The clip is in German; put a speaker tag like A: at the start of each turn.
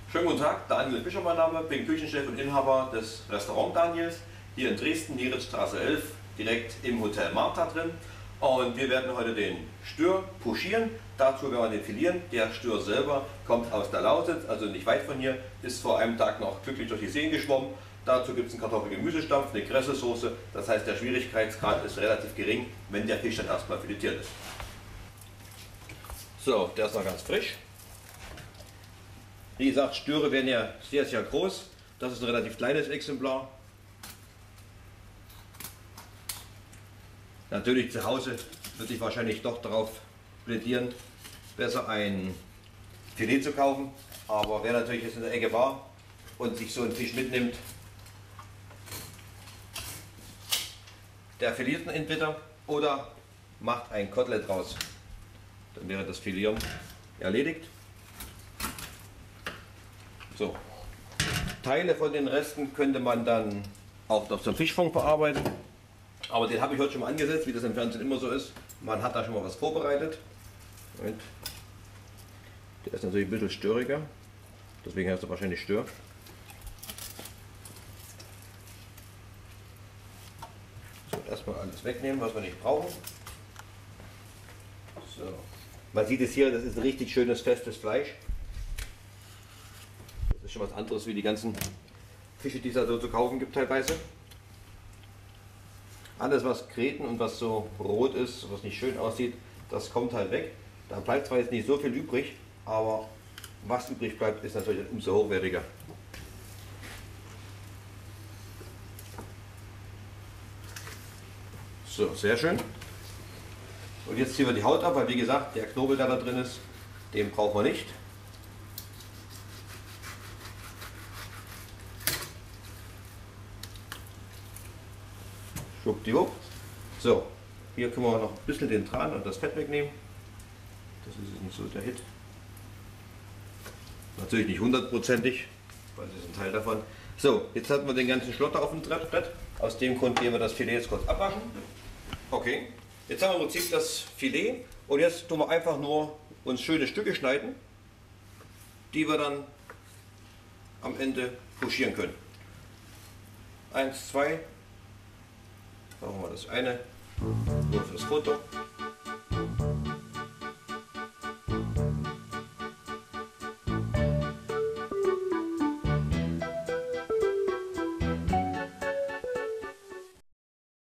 A: Schönen guten Tag, Daniel Fischer mein Name, bin Küchenchef und Inhaber des Restaurant Daniels hier in Dresden, Nieritzstraße 11, direkt im Hotel Marta drin. Und wir werden heute den Stör pochieren, dazu werden wir den filieren. Der Stör selber kommt aus der Lausitz, also nicht weit von hier, ist vor einem Tag noch glücklich durch die Seen geschwommen. Dazu gibt es einen Kartoffel-Gemüsestampf, eine Kresselsoße, das heißt der Schwierigkeitsgrad ist relativ gering, wenn der Fisch dann erstmal filetiert ist. So, der ist noch ganz frisch. Wie gesagt, Störe werden ja sehr, sehr groß. Das ist ein relativ kleines Exemplar. Natürlich zu Hause würde ich wahrscheinlich doch darauf plädieren, besser ein Filet zu kaufen. Aber wer natürlich jetzt in der Ecke war und sich so einen Fisch mitnimmt, der filiert ihn entweder oder macht ein Kotelett raus. Dann wäre das Filieren erledigt. So. Teile von den Resten könnte man dann auch noch zum Fischfond verarbeiten. Aber den habe ich heute schon mal angesetzt, wie das im Fernsehen immer so ist. Man hat da schon mal was vorbereitet. Und der ist natürlich ein bisschen störiger. Deswegen heißt er wahrscheinlich Stör. So, erstmal alles wegnehmen, was wir nicht brauchen. So. Man sieht es hier, das ist ein richtig schönes, festes Fleisch. Das ist schon was anderes wie die ganzen Fische, die es da so zu kaufen gibt teilweise. Alles was Gräten und was so rot ist, was nicht schön aussieht, das kommt halt weg. Da bleibt zwar jetzt nicht so viel übrig, aber was übrig bleibt, ist natürlich umso hochwertiger. So, sehr schön. Und jetzt ziehen wir die Haut ab, weil wie gesagt, der Knobel, der da drin ist, den brauchen wir nicht. Schwuppdiwupp. So, hier können wir noch ein bisschen den Tran und das Fett wegnehmen. Das ist nicht so der Hit. Natürlich nicht hundertprozentig, weil das ist ein Teil davon. So, jetzt hatten wir den ganzen Schlotter auf dem Brett. Aus dem Grund gehen wir das Filet jetzt kurz abwaschen. Okay, jetzt haben wir im Prinzip das Filet und jetzt tun wir einfach nur uns schöne Stücke schneiden, die wir dann am Ende pochieren können. 1, 2. Machen wir das eine nur fürs Foto.